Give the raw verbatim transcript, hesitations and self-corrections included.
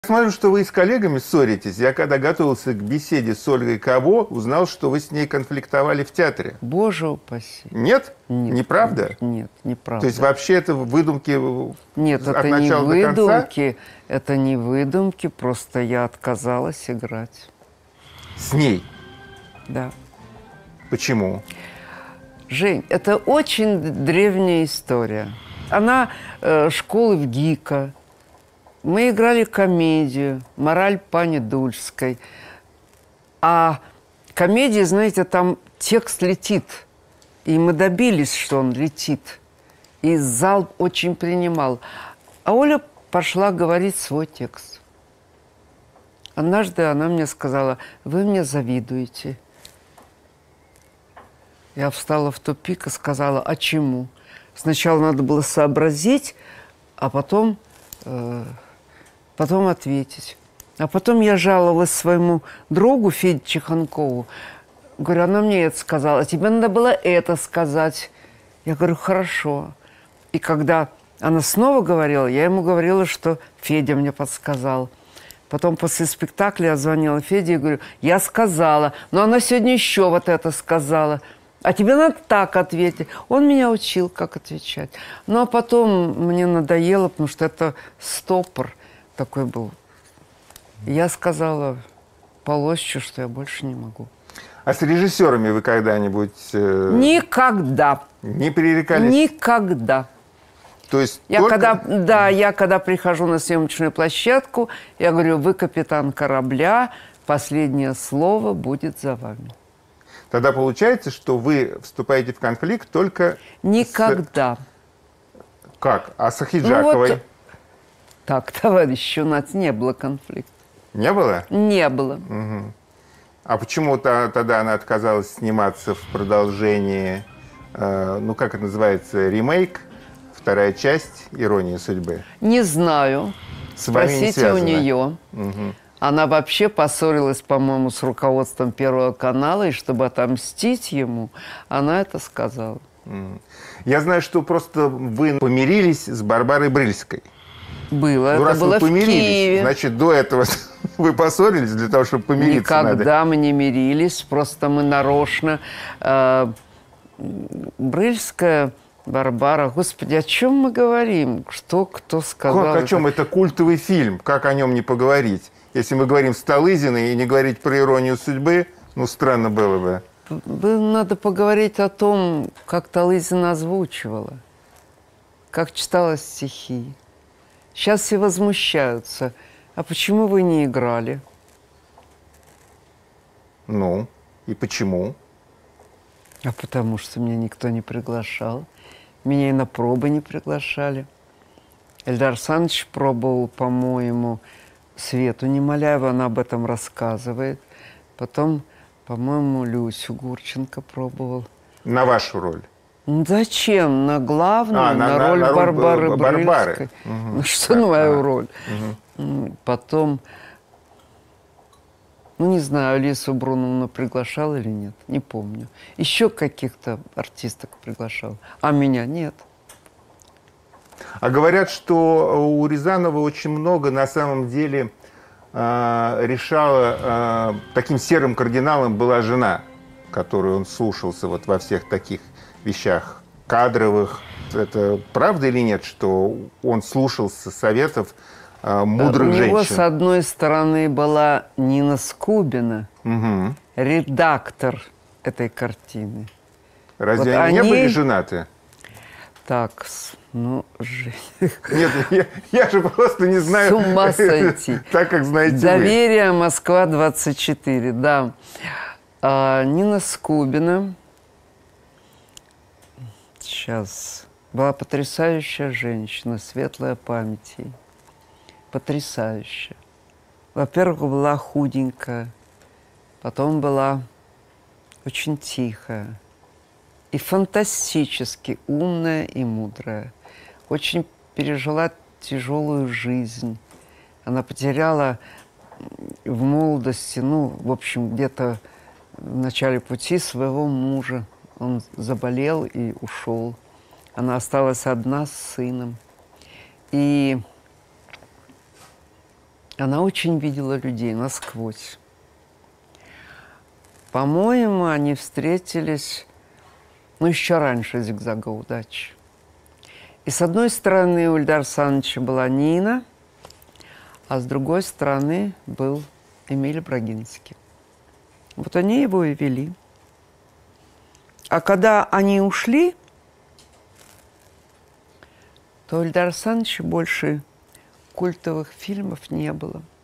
Смотрю, что вы с коллегами ссоритесь. Я когда готовился к беседе с Ольгой Кабо, узнал, что вы с ней конфликтовали в театре. Боже упаси. Нет? Нет. Неправда? Нет, неправда. То есть вообще это выдумки Нет, от это не начала до конца? выдумки. Это не выдумки, просто я отказалась играть. С ней? Да. Почему? Жень, это очень древняя история. Она э, школы в ГИКа. Мы играли комедию «Мораль пани Дульской». А комедия, знаете, там текст летит. И мы добились, что он летит. И зал очень принимал. А Оля пошла говорить свой текст. Однажды она мне сказала: «Вы мне завидуете». Я встала в тупик и сказала: «А чему?» Сначала надо было сообразить, а потом... Э потом ответить. А потом я жаловалась своему другу Феде Чеханкову. Говорю, она мне это сказала, тебе надо было это сказать. Я говорю, хорошо. И когда она снова говорила, я ему говорила, что Федя мне подсказал. Потом после спектакля я звонила Феде и говорю, я сказала, но она сегодня еще вот это сказала. А тебе надо так ответить. Он меня учил, как отвечать. Ну, а потом мне надоело, потому что это стопор такой был. Я сказала Полосчу, что я больше не могу. А с режиссерами вы когда-нибудь... Э, Никогда. Не пререкались? Никогда. То есть я только... когда, да, я когда прихожу на съемочную площадку, я говорю, вы капитан корабля, последнее слово будет за вами. Тогда получается, что вы вступаете в конфликт только... Никогда. С... Как? А с Ахиджаковой? Ну, вот... Так, товарищ, у нас не было конфликта. Не было? Не было. Угу. А почему -то, тогда она отказалась сниматься в продолжении, э, ну, как это называется, ремейк, вторая часть «Иронии судьбы»? Не знаю. С вами не Спросите у связано? нее. Угу. Она вообще поссорилась, по-моему, с руководством Первого канала, и чтобы отомстить ему, она это сказала. Я знаю, что просто вы помирились с Барбарой Брыльской. Было. Ну, это раз было вы помирились, в Киеве. значит, до этого вы поссорились для того, чтобы помириться. Никогда надо. мы не мирились, просто мы нарочно. Э, Брыльская, Барбара, господи, о чем мы говорим? Что, кто сказал? Как, о чем? Это культовый фильм, как о нем не поговорить? Если мы говорим Столызиной и не говорить про «Иронию судьбы», ну, странно было бы. Надо поговорить о том, как Талызина озвучивала, как читала стихи. Сейчас все возмущаются. А почему вы не играли? Ну, и почему? А потому что меня никто не приглашал. Меня и на пробы не приглашали. Эльдар Саныч пробовал, по-моему, Свету Немоляеву, она об этом рассказывает. Потом, по-моему, Люсю Гурченко пробовал. На вашу роль? Зачем? На главную, а, на, на, на роль на Барбары роль Брыльской. Угу. Ну, что на мою а, роль? Угу. Потом, ну, не знаю, Алису Бруновну приглашал или нет, не помню. Еще каких-то артисток приглашал, а меня нет. А говорят, что у Рязанова очень много, на самом деле, э, решала, э, таким серым кардиналом была жена, которую он слушался вот во всех таких вещах кадровых. Это правда или нет, что он слушался советов э, мудрых женщин? У него, женщин? с одной стороны, была Нина Скубина, угу. редактор этой картины. Разве вот они, они не были женаты? Так, ну, Жень... Нет, я, я же просто не знаю. С ума сойти. Так, как знаете Доверие, Москва, двадцать четыре, да. А, Нина Скубина. Сейчас. Была потрясающая женщина, светлая память ей. Потрясающая. Во-первых, была худенькая. Потом была очень тихая. И фантастически умная и мудрая. Очень пережила тяжелую жизнь. Она потеряла в молодости, ну, в общем, где-то в начале пути своего мужа. Он заболел и ушел. Она осталась одна с сыном. И Она очень видела людей насквозь. По-моему, они встретились, ну, еще раньше «Зигзага удачи». И с одной стороны у Ильдара Саныча была Нина, а с другой стороны был Эмиль Брагинский. Вот они его и вели. А когда они ушли, то у Ильдара Саныча больше культовых фильмов не было.